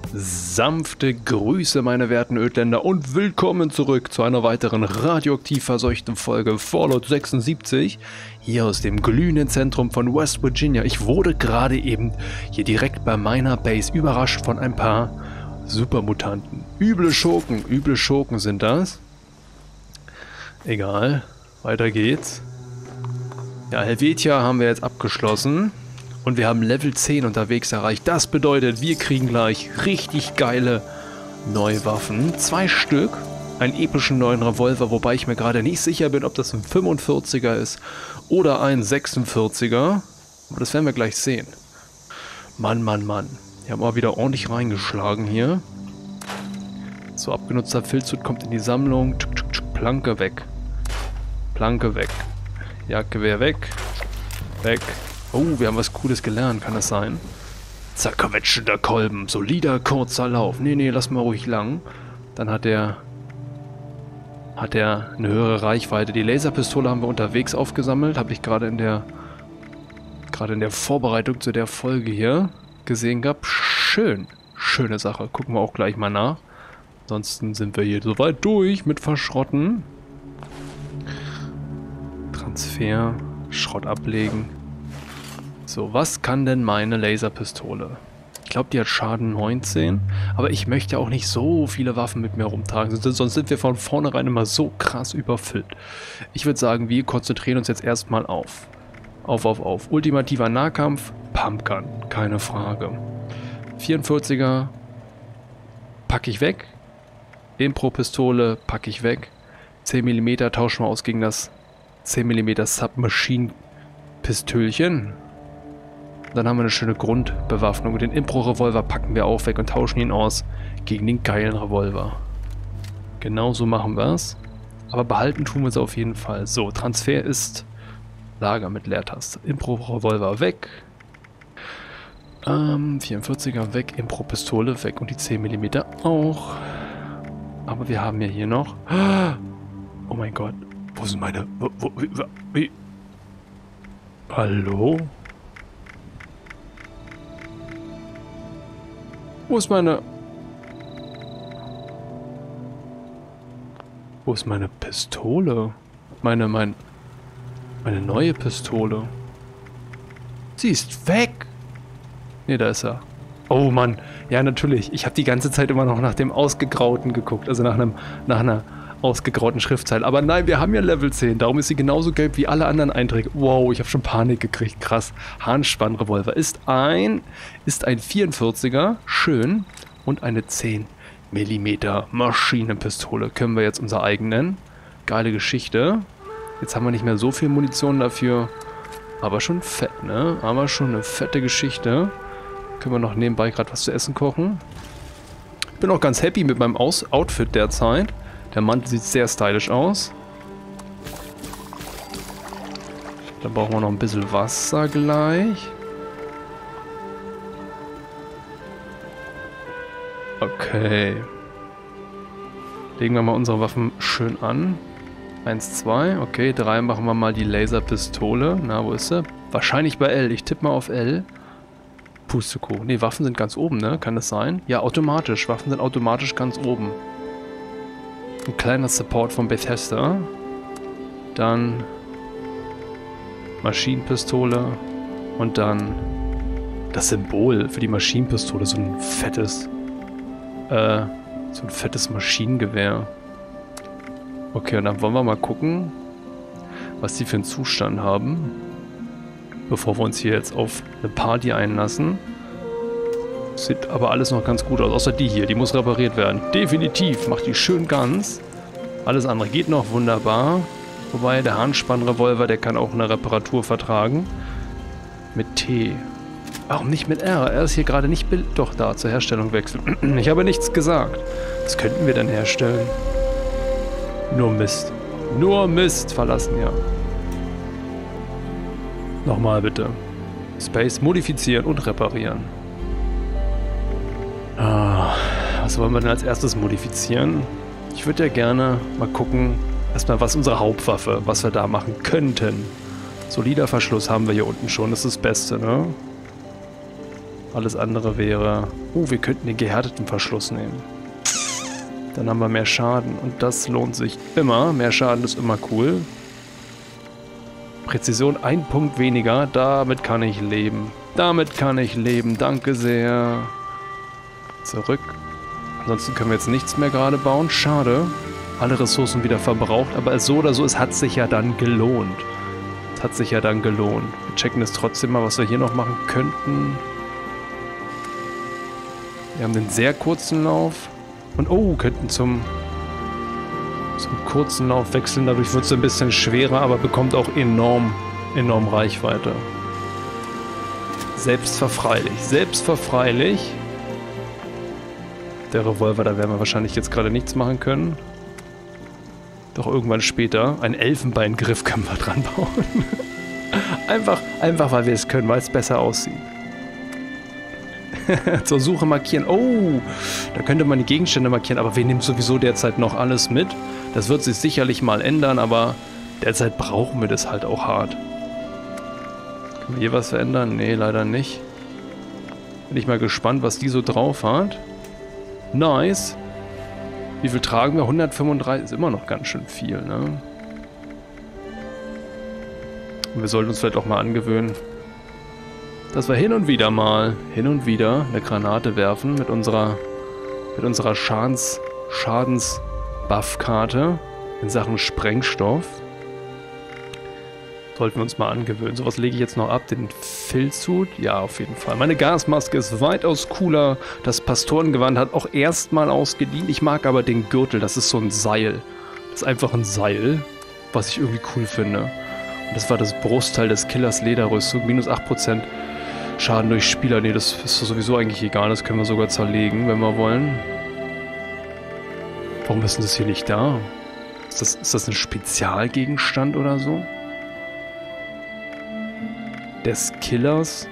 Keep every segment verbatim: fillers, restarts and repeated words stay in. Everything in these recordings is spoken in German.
Sanfte Grüße, meine werten Ödländer, und willkommen zurück zu einer weiteren radioaktiv verseuchten Folge Fallout sechsundsiebzig, hier aus dem glühenden Zentrum von West Virginia. Ich wurde gerade eben hier direkt bei meiner Base überrascht von ein paar Supermutanten. Üble Schurken, üble Schurken sind das. Egal, weiter geht's. Ja, Helvetia haben wir jetzt abgeschlossen. Und wir haben Level zehn unterwegs erreicht. Das bedeutet, wir kriegen gleich richtig geile neue Waffen. Zwei Stück. Einen epischen neuen Revolver, wobei ich mir gerade nicht sicher bin, ob das ein fünfundvierziger ist oder ein sechsundvierziger. Aber das werden wir gleich sehen. Mann, Mann, Mann. Wir haben mal wieder ordentlich reingeschlagen hier. So, abgenutzter Filzhut kommt in die Sammlung. Tschuk, tschuk, tschuk. Planke weg. Planke weg. Jagdgewehr weg. Weg. Oh, wir haben was Cooles gelernt, kann das sein? Zerquetschender Kolben, solider, kurzer Lauf. Nee, nee, lass mal ruhig lang. Dann hat er hat er eine höhere Reichweite. Die Laserpistole haben wir unterwegs aufgesammelt. Habe ich gerade in der gerade in der Vorbereitung zu der Folge hier gesehen gehabt. Schön, schöne Sache. Gucken wir auch gleich mal nach. Ansonsten sind wir hier soweit durch mit Verschrotten. Transfer, Schrott ablegen. So, was kann denn meine Laserpistole? Ich glaube, die hat Schaden neunzehn, aber ich möchte auch nicht so viele Waffen mit mir rumtragen, sonst sind wir von vornherein immer so krass überfüllt. Ich würde sagen, wir konzentrieren uns jetzt erstmal auf. Auf, auf, auf. Ultimativer Nahkampf, Pumpgun, keine Frage. vierundvierziger packe ich weg. Impro-Pistole packe ich weg. zehn Millimeter tauschen wir aus gegen das zehn Millimeter Submachine-Pistölchen. Dann haben wir eine schöne Grundbewaffnung. Den Impro-Revolver packen wir auch weg und tauschen ihn aus gegen den geilen Revolver. Genauso machen wir es. Aber behalten tun wir es auf jeden Fall. So, Transfer ist Lager mit Leertaste. Impro-Revolver weg. Ähm, vierundvierziger weg. Impro-Pistole weg. Und die zehn Millimeter auch. Aber wir haben ja hier noch... Oh mein Gott. Wo sind meine... Wo, wo, wie, wie? Hallo? Wo ist meine... Wo ist meine Pistole? Meine, mein... Meine neue Pistole. Sie ist weg! Ne, da ist er. Oh Mann. Ja, natürlich. Ich habe die ganze Zeit immer noch nach dem Ausgegrauten geguckt. Also nach einem... Nach einer ausgegrauten Schriftzeile. Aber nein, wir haben ja Level zehn. Darum ist sie genauso gelb wie alle anderen Einträge. Wow, ich habe schon Panik gekriegt. Krass. Hahnspannrevolver ist ein ist ein vierundvierziger. Schön. Und eine zehn Millimeter Maschinenpistole. Können wir jetzt unser eigen nennen. Geile Geschichte. Jetzt haben wir nicht mehr so viel Munition dafür. Aber schon fett, ne? Aber schon eine fette Geschichte. Können wir noch nebenbei gerade was zu essen kochen. Ich bin auch ganz happy mit meinem Aus Outfit derzeit. Der Mantel sieht sehr stylisch aus. Dann brauchen wir noch ein bisschen Wasser gleich. Okay. Legen wir mal unsere Waffen schön an. Eins, zwei. Okay, drei machen wir mal die Laserpistole. Na, wo ist sie? Wahrscheinlich bei L. Ich tippe mal auf L. Pustekuchen. Ne, Waffen sind ganz oben, ne? Kann das sein? Ja, automatisch. Waffen sind automatisch ganz oben. Ein kleiner Support von Bethesda. Dann Maschinenpistole. Und dann das Symbol für die Maschinenpistole. So ein fettes, äh, so ein fettes Maschinengewehr. Okay, und dann wollen wir mal gucken, was die für einen Zustand haben. Bevor wir uns hier jetzt auf eine Party einlassen. Sieht aber alles noch ganz gut aus, außer die hier, die muss repariert werden. Definitiv, macht die schön ganz. Alles andere geht noch wunderbar. Wobei der Hahnspannrevolver, der kann auch eine Reparatur vertragen. Mit T. Warum nicht mit R? R ist hier gerade nicht bild. Doch, da, zur Herstellung wechseln. Ich habe nichts gesagt. Was könnten wir denn herstellen? Nur Mist. Nur Mist verlassen, ja. Nochmal bitte. Space modifizieren und reparieren. Ah, was wollen wir denn als erstes modifizieren? Ich würde ja gerne mal gucken, erstmal was unsere Hauptwaffe, was wir da machen könnten. Solider Verschluss haben wir hier unten schon, das ist das Beste, ne? Alles andere wäre... Oh, wir könnten den gehärteten Verschluss nehmen. Dann haben wir mehr Schaden und das lohnt sich immer. Mehr Schaden ist immer cool. Präzision ein Punkt weniger, damit kann ich leben. Damit kann ich leben, danke sehr. Zurück. Ansonsten können wir jetzt nichts mehr gerade bauen, schade. Alle Ressourcen wieder verbraucht, aber so oder so, es hat sich ja dann gelohnt. Es hat sich ja dann gelohnt. Wir checken es trotzdem mal, was wir hier noch machen könnten. Wir haben den sehr kurzen Lauf. Und oh, könnten zum, zum kurzen Lauf wechseln. Dadurch wird es ein bisschen schwerer, aber bekommt auch enorm, enorm Reichweite. Selbstverfreilich. Selbstverfreilich. Der Revolver, da werden wir wahrscheinlich jetzt gerade nichts machen können. Doch irgendwann später. Einen Elfenbeingriff können wir dran bauen. einfach, einfach, weil wir es können, weil es besser aussieht. Zur Suche markieren. Oh, da könnte man die Gegenstände markieren, aber wir nehmen sowieso derzeit noch alles mit. Das wird sich sicherlich mal ändern, aber derzeit brauchen wir das halt auch hart. Können wir hier was verändern? Nee, leider nicht. Bin ich mal gespannt, was die so drauf hat. Nice. Wie viel tragen wir? hundertfünfunddreißig. Ist immer noch ganz schön viel, ne? Und wir sollten uns vielleicht auch mal angewöhnen, dass wir hin und wieder mal, hin und wieder eine Granate werfen mit unserer, mit unserer Schadens, Schadens-Buff-Karte in Sachen Sprengstoff. Sollten wir uns mal angewöhnen. So, was lege ich jetzt noch ab? Den Filzhut? Ja, auf jeden Fall. Meine Gasmaske ist weitaus cooler. Das Pastorengewand hat auch erstmal ausgedient. Ich mag aber den Gürtel. Das ist so ein Seil. Das ist einfach ein Seil, was ich irgendwie cool finde. Und das war das Brustteil des Killers Lederrüstung. Minus acht Prozent Schaden durch Spieler. Nee, das ist sowieso eigentlich egal. Das können wir sogar zerlegen, wenn wir wollen. Warum ist denn das hier nicht da? Ist das, ist das ein Spezialgegenstand oder so? Des Killers?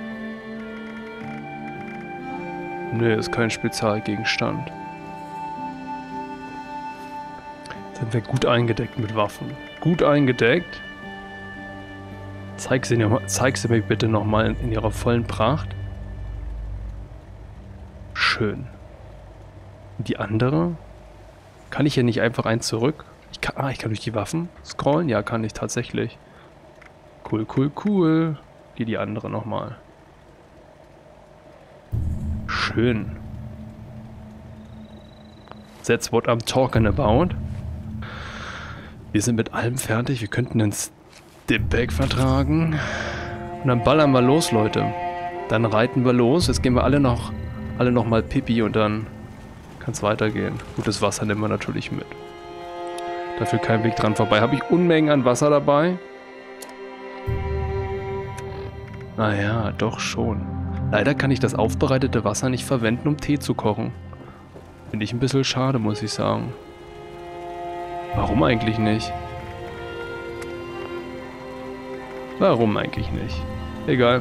Nö, ist kein Spezialgegenstand. Sind wir gut eingedeckt mit Waffen. Gut eingedeckt. Zeig sie, zeig sie mir bitte nochmal in, in ihrer vollen Pracht. Schön. Und die andere? Kann ich hier nicht einfach eins zurück? Ich kann, ah, ich kann durch die Waffen scrollen? Ja, kann ich tatsächlich. Cool, cool, cool. Hier die andere nochmal. Schön. That's what I'm talking about. Wir sind mit allem fertig. Wir könnten den Stimpack vertragen. Und dann ballern wir los, Leute. Dann reiten wir los. Jetzt gehen wir alle noch, alle noch mal Pipi und dann kann es weitergehen. Gutes Wasser nehmen wir natürlich mit. Dafür kein Weg dran vorbei. Habe ich Unmengen an Wasser dabei? Naja, doch schon. Leider kann ich das aufbereitete Wasser nicht verwenden, um Tee zu kochen. Finde ich ein bisschen schade, muss ich sagen. Warum eigentlich nicht? Warum eigentlich nicht? Egal.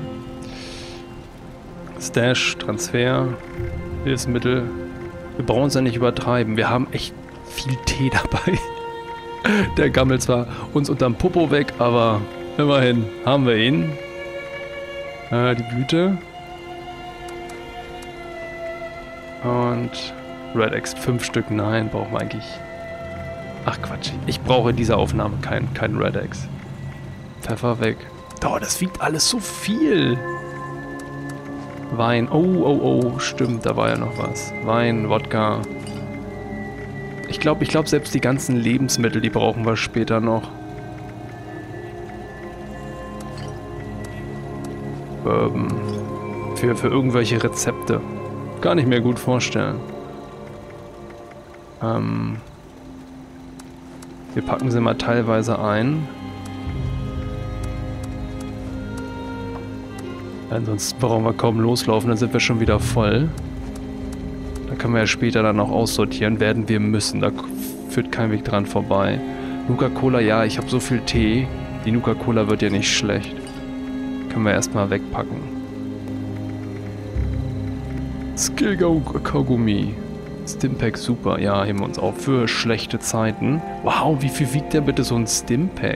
Stash, Transfer, Hilfsmittel. Wir brauchen es ja nicht übertreiben. Wir haben echt viel Tee dabei. Der gammelt zwar uns unterm Popo weg, aber immerhin haben wir ihn. Äh, die Blüte. Und Red X fünf Stück. Nein, brauchen wir eigentlich... Ach Quatsch. Ich brauche in dieser Aufnahme keinen kein Red X. Pfeffer weg. Oh, das wiegt alles so viel. Wein. Oh, oh, oh. Stimmt, da war ja noch was. Wein, Wodka. Ich glaube, ich glaube, selbst die ganzen Lebensmittel, die brauchen wir später noch. Ähm, für, für irgendwelche Rezepte. Kann ich mir gut vorstellen. Ähm, wir packen sie mal teilweise ein. Ansonsten brauchen wir kaum loslaufen, dann sind wir schon wieder voll. Da können wir ja später dann noch aussortieren, werden wir müssen. Da führt kein Weg dran vorbei. Nuka-Cola, ja, ich habe so viel Tee. Die Nuka-Cola wird ja nicht schlecht. Können wir erstmal wegpacken. Skill-Kaugummi. Stimpack, super. Ja, heben wir uns auf für schlechte Zeiten. Wow, wie viel wiegt denn bitte so ein Stimpack?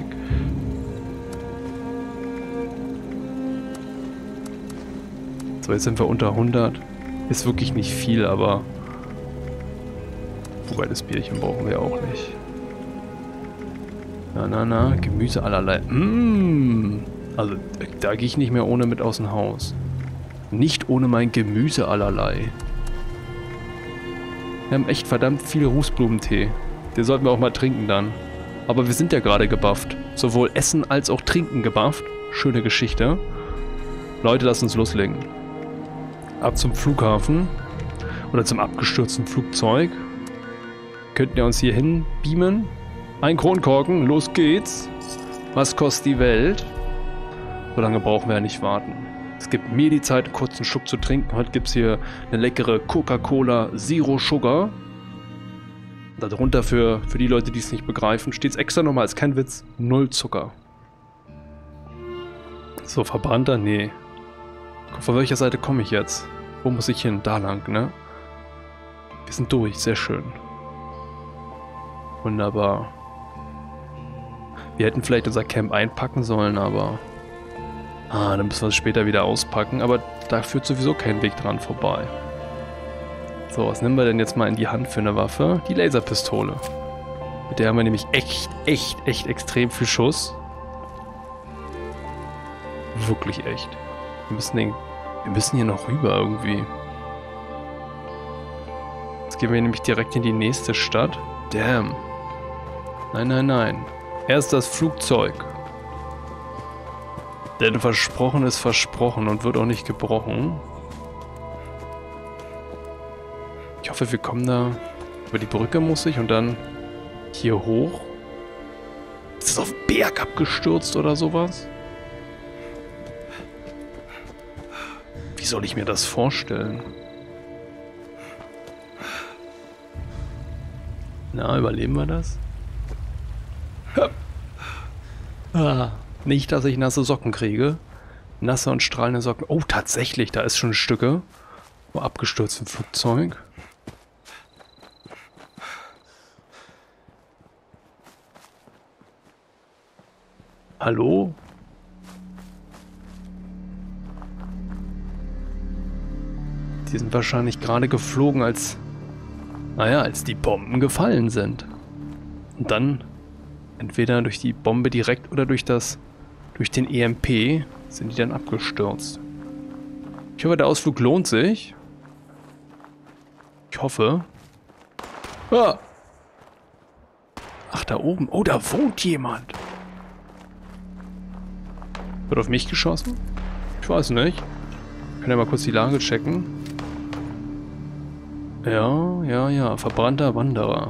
So, jetzt sind wir unter hundert. Ist wirklich nicht viel, aber... Wobei, das Bierchen brauchen wir auch nicht. Na, na, na. Gemüse allerlei. Mmh. Also, da gehe ich nicht mehr ohne mit aus dem Haus. Nicht ohne mein Gemüse allerlei. Wir haben echt verdammt viel Rußblumentee. Den sollten wir auch mal trinken dann. Aber wir sind ja gerade gebufft. Sowohl Essen als auch Trinken gebufft. Schöne Geschichte. Leute, lasst uns loslegen. Ab zum Flughafen. Oder zum abgestürzten Flugzeug. Könnten wir uns hier hin beamen. Ein Kronkorken, los geht's. Was kostet die Welt? So lange brauchen wir ja nicht warten. Es gibt mir die Zeit, einen kurzen Schluck zu trinken. Heute gibt es hier eine leckere Coca-Cola Zero Sugar. Darunter für, für die Leute, die es nicht begreifen, steht es extra nochmal als kein Witz, null Zucker. So, verbrannter? Nee. Von welcher Seite komme ich jetzt? Wo muss ich hin? Da lang, ne? Wir sind durch, sehr schön. Wunderbar. Wir hätten vielleicht unser Camp einpacken sollen, aber... Ah, dann müssen wir es später wieder auspacken, aber da führt sowieso kein Weg dran vorbei. So, was nehmen wir denn jetzt mal in die Hand für eine Waffe? Die Laserpistole. Mit der haben wir nämlich echt, echt, echt extrem viel Schuss. Wirklich echt. Wir müssen, den, wir müssen hier noch rüber irgendwie. Jetzt gehen wir nämlich direkt in die nächste Stadt. Damn. Nein, nein, nein. Erst das Flugzeug. Denn versprochen ist versprochen und wird auch nicht gebrochen. Ich hoffe, wir kommen da... Über die Brücke muss ich und dann hier hoch. Ist das auf den Berg abgestürzt oder sowas? Wie soll ich mir das vorstellen? Na, überleben wir das? Ah, nicht, dass ich nasse Socken kriege. Nasse und strahlende Socken. Oh, tatsächlich, da ist schon Stücke. Oh, abgestürzt im Flugzeug. Hallo? Die sind wahrscheinlich gerade geflogen, als... Naja, als die Bomben gefallen sind. Und dann... Entweder durch die Bombe direkt oder durch das... Durch den E M P sind die dann abgestürzt. Ich hoffe, der Ausflug lohnt sich. Ich hoffe. Ah! Ach, da oben. Oh, da wohnt jemand. Wird auf mich geschossen? Ich weiß nicht. Ich kann ja mal kurz die Lage checken. Ja, ja, ja. Verbrannter Wanderer.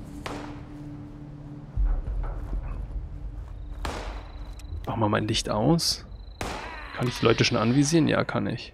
Mach mal mein Licht aus. Kann ich die Leute schon anvisieren? Ja, kann ich.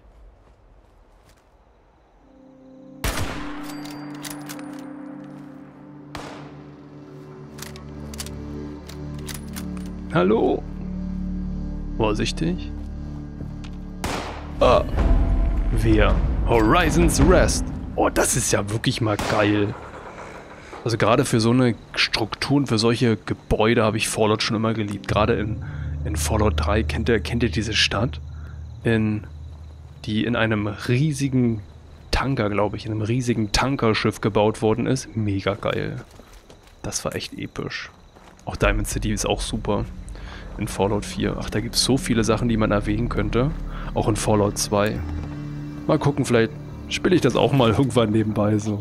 Hallo? Vorsichtig. Ah. Wer? Horizon's Rest. Oh, das ist ja wirklich mal geil. Also gerade für so eine Strukturen, für solche Gebäude habe ich Fallout schon immer geliebt. Gerade in, in Fallout drei, kennt ihr, kennt ihr diese Stadt? In, die in einem riesigen Tanker, glaube ich, in einem riesigen Tankerschiff gebaut worden ist. Mega geil. Das war echt episch. Auch Diamond City ist auch super. In Fallout vier. Ach, da gibt es so viele Sachen, die man erwähnen könnte. Auch in Fallout zwei. Mal gucken, vielleicht spiele ich das auch mal irgendwann nebenbei so.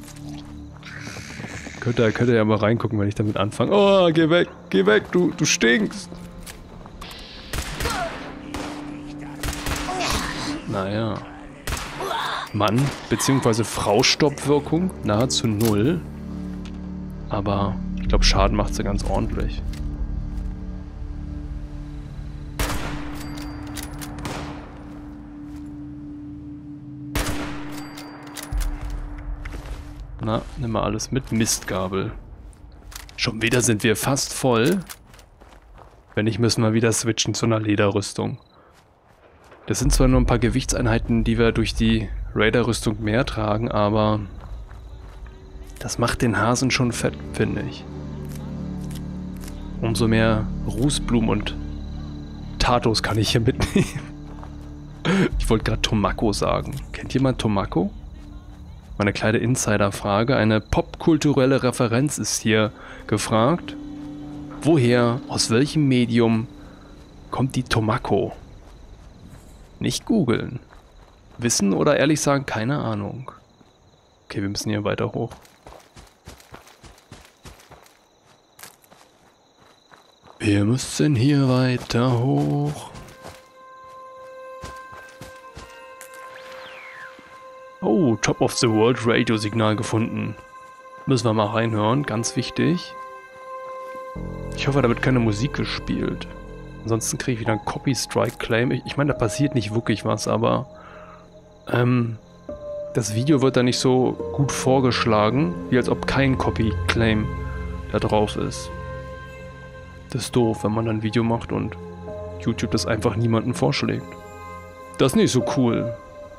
Könnt ihr, könnt ihr ja mal reingucken, wenn ich damit anfange. Oh, geh weg, geh weg, du, du stinkst. Naja. Mann, beziehungsweise Frau-Stoppwirkung nahezu null. Aber ich glaube, Schaden macht sie ganz ordentlich. Na, nimm mal alles mit. Mistgabel. Schon wieder sind wir fast voll. Wenn nicht, müssen wir wieder switchen zu einer Lederrüstung. Das sind zwar nur ein paar Gewichtseinheiten, die wir durch die Raider-Rüstung mehr tragen, aber das macht den Hasen schon fett, finde ich. Umso mehr Rußblumen und Tatos kann ich hier mitnehmen. Ich wollte gerade Tomako sagen. Kennt jemand Tomako? Meine kleine Insider-Frage. Eine popkulturelle Referenz ist hier gefragt. Woher, aus welchem Medium kommt die Tomako? Nicht googeln. Wissen oder ehrlich sagen, keine Ahnung. Okay, wir müssen hier weiter hoch. Wir müssen hier weiter hoch. Oh, Top of the World Radiosignal gefunden. Müssen wir mal reinhören, ganz wichtig. Ich hoffe, da wird keine Musik gespielt. Ansonsten kriege ich wieder einen Copy-Strike-Claim. Ich, ich meine, da passiert nicht wirklich was, aber ähm, das Video wird da nicht so gut vorgeschlagen, wie als ob kein Copy-Claim da drauf ist. Das ist doof, wenn man ein Video macht und YouTube das einfach niemandem vorschlägt. Das ist nicht so cool.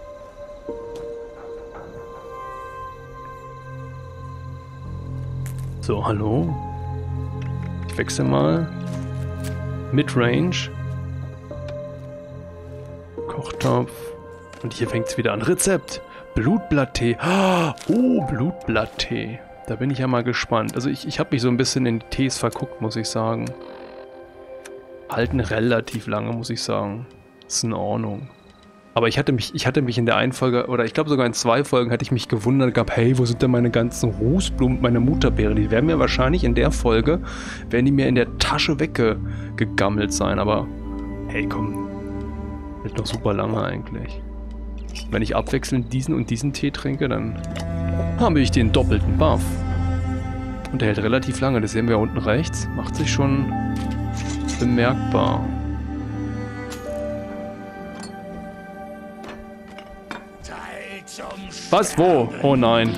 So, hallo. Ich wechsle mal. Midrange. Kochtopf. Und hier fängt es wieder an. Rezept. Blutblatttee. Oh, Blutblatttee. Da bin ich ja mal gespannt. Also ich, ich habe mich so ein bisschen in die Tees verguckt, muss ich sagen. Halten relativ lange, muss ich sagen. Ist in Ordnung. Aber ich hatte mich, ich hatte mich in der einen Folge, oder ich glaube sogar in zwei Folgen, hatte ich mich gewundert gehabt, hey, wo sind denn meine ganzen Rußblumen, meine Mutterbeeren? Die werden mir wahrscheinlich in der Folge, werden die mir in der Tasche weggegammelt sein. Aber hey, komm, hält noch super lange eigentlich. Wenn ich abwechselnd diesen und diesen Tee trinke, dann habe ich den doppelten Buff. Und der hält relativ lange, das sehen wir unten rechts. Macht sich schon bemerkbar. Was? Wo? Oh nein.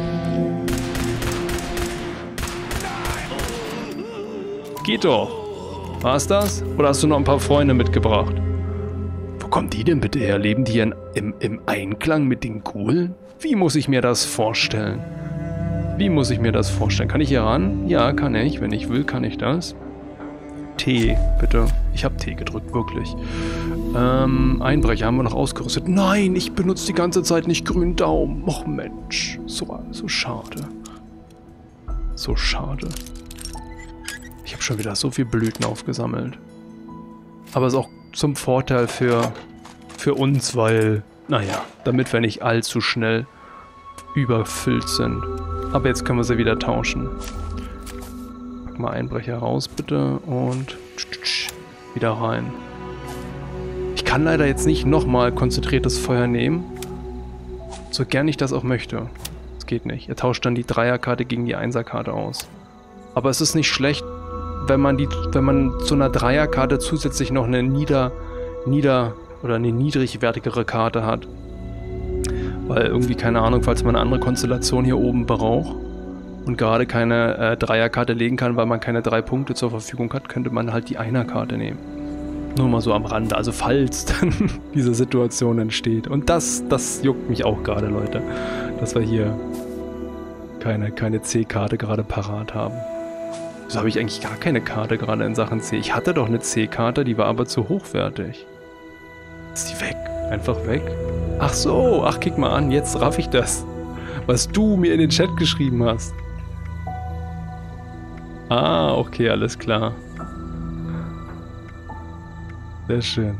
Geht doch. War's das? Oder hast du noch ein paar Freunde mitgebracht? Wo kommen die denn bitte her? Leben die in, im, im Einklang mit den Ghoulen? Wie muss ich mir das vorstellen? Wie muss ich mir das vorstellen? Kann ich hier ran? Ja, kann ich. Wenn ich will, kann ich das. Tee, bitte. Ich habe Tee gedrückt, wirklich. Ähm, Einbrecher haben wir noch ausgerüstet. Nein, ich benutze die ganze Zeit nicht grünen Daumen. Och Mensch, so, so schade. So schade. Ich habe schon wieder so viel Blüten aufgesammelt. Aber es ist auch zum Vorteil für, für uns, weil, naja, damit wir nicht allzu schnell überfüllt sind. Aber jetzt können wir sie wieder tauschen. Pack mal Einbrecher raus, bitte. Und wieder rein. Ich kann leider jetzt nicht nochmal konzentriertes Feuer nehmen. So gern ich das auch möchte. Das geht nicht. Er tauscht dann die Dreierkarte gegen die Einserkarte aus. Aber es ist nicht schlecht, wenn man die, wenn man zu einer Dreierkarte zusätzlich noch eine nieder, nieder oder eine niedrigwertigere Karte hat. Weil irgendwie, keine Ahnung, falls man eine andere Konstellation hier oben braucht und gerade keine äh, Dreierkarte legen kann, weil man keine drei Punkte zur Verfügung hat, könnte man halt die Einerkarte nehmen. Nur mal so am Rande, also falls dann diese Situation entsteht. Und das, das juckt mich auch gerade, Leute, dass wir hier keine, keine C-Karte gerade parat haben. Wieso habe ich eigentlich gar keine Karte gerade in Sachen C? Ich hatte doch eine C-Karte, die war aber zu hochwertig. Ist die weg? Einfach weg? Ach so, ach kick mal an, jetzt raff ich das. Was du mir in den Chat geschrieben hast. Ah, okay, alles klar. Sehr schön.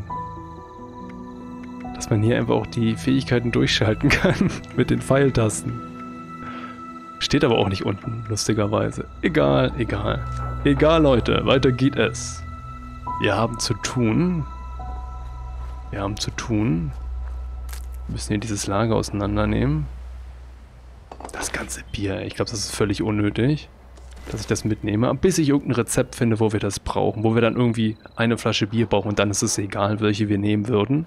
Dass man hier einfach auch die Fähigkeiten durchschalten kann mit den Pfeiltasten. Steht aber auch nicht unten, lustigerweise. Egal, egal. Egal, Leute, weiter geht es. Wir haben zu tun. Wir haben zu tun. Wir müssen hier dieses Lager auseinandernehmen. Das ganze Bier, ich glaube, das ist völlig unnötig, dass ich das mitnehme, bis ich irgendein Rezept finde, wo wir das brauchen, wo wir dann irgendwie eine Flasche Bier brauchen und dann ist es egal, welche wir nehmen würden.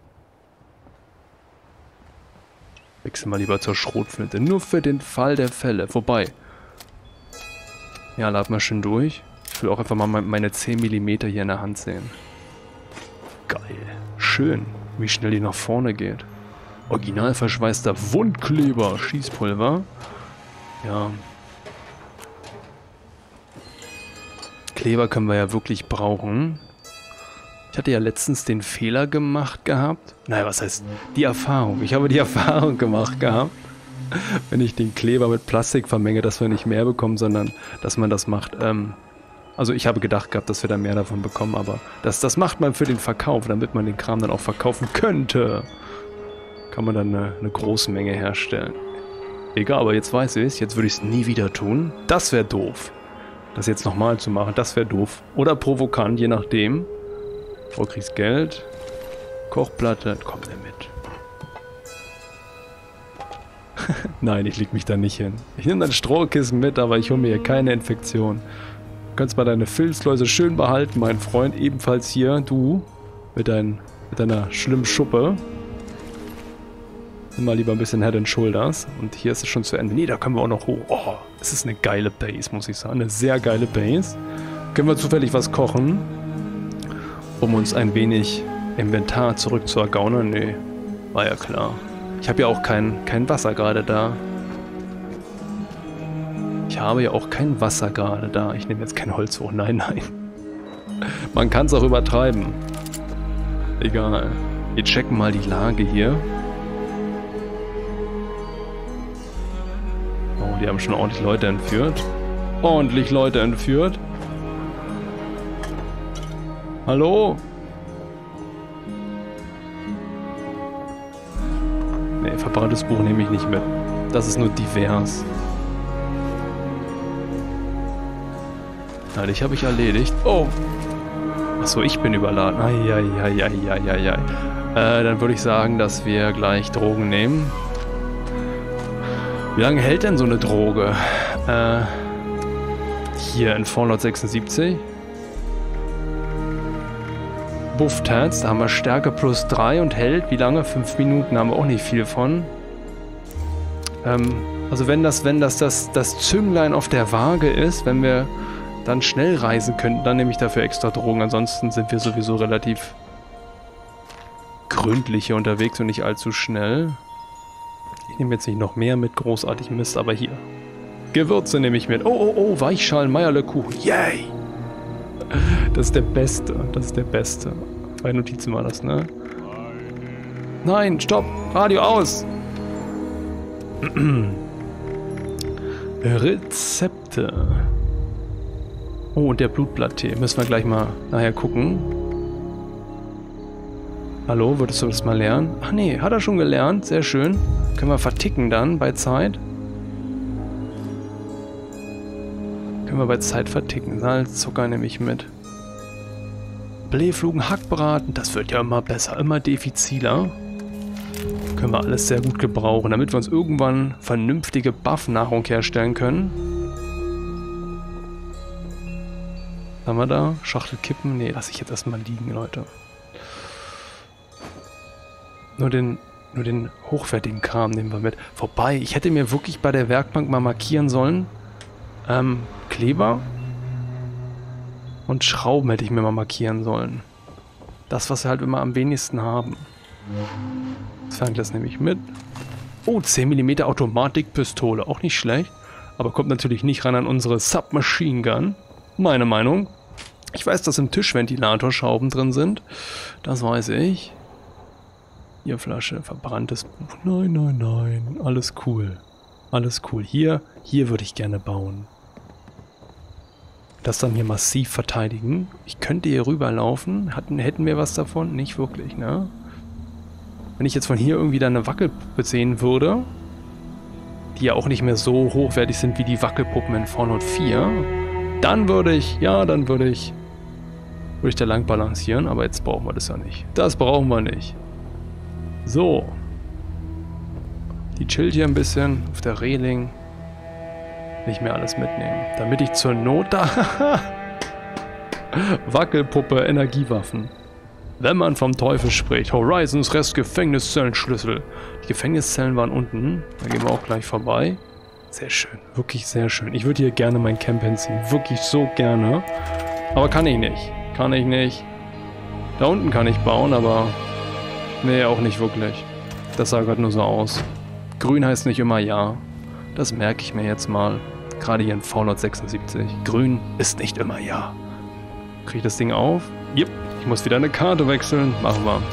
Wechsel mal lieber zur Schrotflinte, nur für den Fall der Fälle. Vorbei. Ja, lad mal schön durch. Ich will auch einfach mal meine zehn Millimeter hier in der Hand sehen. Geil. Schön, wie schnell die nach vorne geht. Original verschweißter Wundkleber, Schießpulver. Ja. Kleber können wir ja wirklich brauchen. Ich hatte ja letztens den Fehler gemacht gehabt. Naja, was heißt die Erfahrung? Ich habe die Erfahrung gemacht gehabt, wenn ich den Kleber mit Plastik vermenge, dass wir nicht mehr bekommen, sondern dass man das macht. Ähm, also ich habe gedacht gehabt, dass wir da mehr davon bekommen, aber das, das macht man für den Verkauf, damit man den Kram dann auch verkaufen könnte. Kann man dann eine, eine große Menge herstellen. Egal, aber jetzt weiß ich es. Jetzt würde ich es nie wieder tun. Das wäre doof. Das jetzt nochmal zu machen, das wäre doof. Oder provokant, je nachdem. Oh, kriegst Geld. Kochplatte, kommt er mit. Nein, ich leg mich da nicht hin. Ich nehme dein Strohkissen mit, aber ich hole mir hier keine Infektion. Du kannst mal deine Filzläuse schön behalten, mein Freund. Ebenfalls hier, du, mit, dein, mit deiner schlimmen Schuppe. Nimm mal lieber ein bisschen Head and Shoulders. Und hier ist es schon zu Ende. Nee, da können wir auch noch hoch. Oh, es ist eine geile Base, muss ich sagen. Eine sehr geile Base. Können wir zufällig was kochen? Um uns ein wenig Inventar zurückzuergaunern? Nee, war ja klar. Ich habe ja auch kein, kein Wasser gerade da. Ich habe ja auch kein Wasser gerade da. Ich nehme jetzt kein Holz hoch. Nein, nein. Man kann es auch übertreiben. Egal. Wir checken mal die Lage hier. Oh, die haben schon ordentlich Leute entführt. Ordentlich Leute entführt. Hallo? Nee, verbranntes Buch nehme ich nicht mit. Das ist nur divers. Na, dich habe ich erledigt. Oh! Achso, ich bin überladen. Eieieiei. Äh, dann würde ich sagen, dass wir gleich Drogen nehmen. Wie lange hält denn so eine Droge? Äh, hier in Fallout sechsundsiebzig. Bufftats, da haben wir Stärke plus drei und hält, wie lange? fünf Minuten, haben wir auch nicht viel von. Ähm, also wenn das, wenn das, das das Zünglein auf der Waage ist, wenn wir dann schnell reisen könnten, dann nehme ich dafür extra Drogen. Ansonsten sind wir sowieso relativ gründlich hier unterwegs und nicht allzu schnell. Ich nehme jetzt nicht noch mehr mit, großartig Mist, aber hier. Gewürze nehme ich mit. Oh, oh, oh, Weichschalen, Meierlekuchen. Yay! Das ist der Beste. Das ist der Beste. Zwei Notizen war das, ne? Nein, stopp! Radio aus! Rezepte. Oh, und der Blutblatttee. Müssen wir gleich mal nachher gucken. Hallo, würdest du das mal lernen? Ach nee, hat er schon gelernt. Sehr schön. Können wir verticken dann bei Zeit. Können wir bei Zeit verticken. Salz, Zucker nehme ich mit. Blähflugen, Hackbraten. Das wird ja immer besser, immer diffiziler. Können wir alles sehr gut gebrauchen, damit wir uns irgendwann vernünftige Buff-Nahrung herstellen können. Was haben wir da? Schachtel kippen? Nee, lasse ich jetzt erstmal liegen, Leute. Nur den, nur den hochwertigen Kram nehmen wir mit. Wobei, ich hätte mir wirklich bei der Werkbank mal markieren sollen. Ähm, Kleber und Schrauben hätte ich mir mal markieren sollen. Das, was wir halt immer am wenigsten haben. Das nehme ich mit. Oh, zehn Millimeter Automatikpistole. Auch nicht schlecht. Aber kommt natürlich nicht ran an unsere Submachine Gun. Meine Meinung. Ich weiß, dass im Tischventilator Schrauben drin sind. Das weiß ich. Hier Flasche, verbranntes Buch. Nein, nein, nein. Alles cool. Alles cool. Hier, hier würde ich gerne bauen. Das dann hier massiv verteidigen. Ich könnte hier rüberlaufen. Hatten, hätten wir was davon? Nicht wirklich, ne? Wenn ich jetzt von hier irgendwie dann eine Wackelpuppe sehen würde, die ja auch nicht mehr so hochwertig sind wie die Wackelpuppen in Fallout vier, dann würde ich, ja, dann würde ich, würde ich da lang balancieren, aber jetzt brauchen wir das ja nicht. Das brauchen wir nicht. So. Die chillt hier ein bisschen auf der Reling. Nicht mehr alles mitnehmen. Damit ich zur Not da... Wackelpuppe, Energiewaffen. Wenn man vom Teufel spricht. Horizons Rest Gefängniszellenschlüssel. Die Gefängniszellen waren unten. Da gehen wir auch gleich vorbei. Sehr schön. Wirklich sehr schön. Ich würde hier gerne mein Camp hinziehen. Wirklich so gerne. Aber kann ich nicht. Kann ich nicht. Da unten kann ich bauen, aber... Nee, auch nicht wirklich. Das sah gerade nur so aus. Grün heißt nicht immer ja. Das merke ich mir jetzt mal. Gerade hier in Fallout sechsundsiebzig. Grün ist nicht immer ja. Kriege ich das Ding auf? Yep. Ich muss wieder eine Karte wechseln. Machen wir.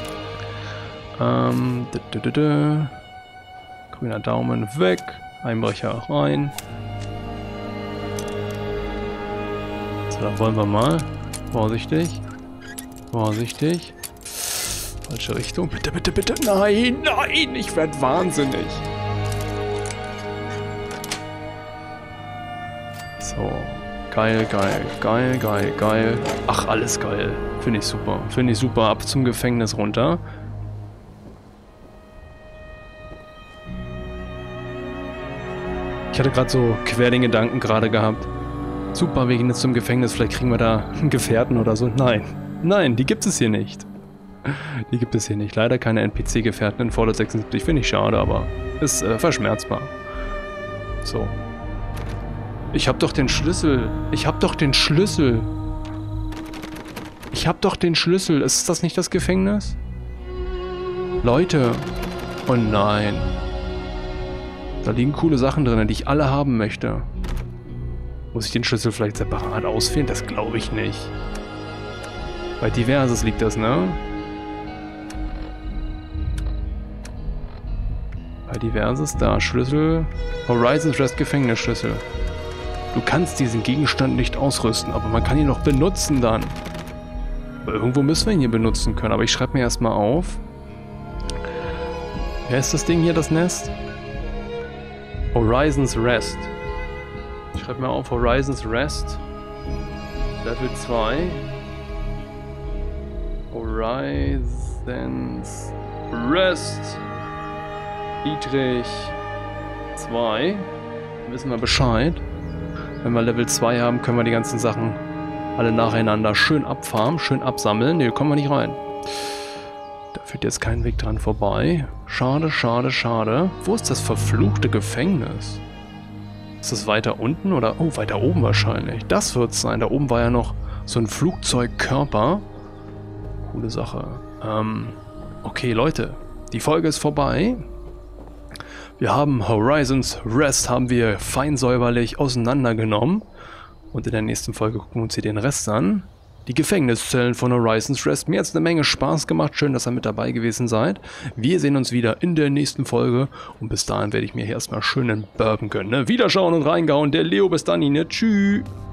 Ähm, dü -dü -dü -dü. Grüner Daumen weg. Einbrecher rein. So, dann wollen wir mal. Vorsichtig. Vorsichtig. Falsche Richtung. Bitte, bitte, bitte. Nein, nein. Ich werde wahnsinnig. So. Geil, geil, geil, geil, geil. Ach, alles geil. Finde ich super. Finde ich super. Ab zum Gefängnis runter. Ich hatte gerade so quer den Gedanken gerade gehabt. Super, wir gehen jetzt zum Gefängnis. Vielleicht kriegen wir da einen Gefährten oder so. Nein. Nein, die gibt es hier nicht. Die gibt es hier nicht. Leider keine N P C-Gefährten in Fallout sechsundsiebzig. Finde ich schade, aber ist äh, verschmerzbar. So. Ich hab doch den Schlüssel. Ich hab doch den Schlüssel. Ich hab doch den Schlüssel. Ist das nicht das Gefängnis? Leute. Oh nein. Da liegen coole Sachen drin, die ich alle haben möchte. Muss ich den Schlüssel vielleicht separat auswählen? Das glaube ich nicht. Bei Diverses liegt das, ne? Bei Diverses, da, Schlüssel. Horizons Rest Gefängnisschlüssel. Du kannst diesen Gegenstand nicht ausrüsten, aber man kann ihn noch benutzen dann. Aber irgendwo müssen wir ihn hier benutzen können, aber ich schreibe mir erstmal auf. Wer ist das Ding hier, das Nest? Horizons Rest. Ich schreibe mir auf, Horizons Rest. Level zwei. Horizons Rest. Dietrich zwei. Dann wissen wir Bescheid. Wenn wir Level zwei haben, können wir die ganzen Sachen alle nacheinander schön abfarmen, schön absammeln. Ne, kommen wir nicht rein. Da führt jetzt kein Weg dran vorbei. Schade, schade, schade. Wo ist das verfluchte Gefängnis? Ist das weiter unten oder... Oh, weiter oben wahrscheinlich. Das wird es sein. Da oben war ja noch so ein Flugzeugkörper. Coole Sache. Ähm, okay, Leute. Die Folge ist vorbei. Wir haben Horizons Rest haben wir fein säuberlich auseinandergenommen. Und in der nächsten Folge gucken wir uns hier den Rest an. Die Gefängniszellen von Horizons Rest. Mir hat es eine Menge Spaß gemacht. Schön, dass ihr mit dabei gewesen seid. Wir sehen uns wieder in der nächsten Folge. Und bis dahin werde ich mir hier erstmal schön einen Bourbon gönnen. Ne? Wiederschauen und reingehauen. Der Leo, bis dann. Ne? Tschüss.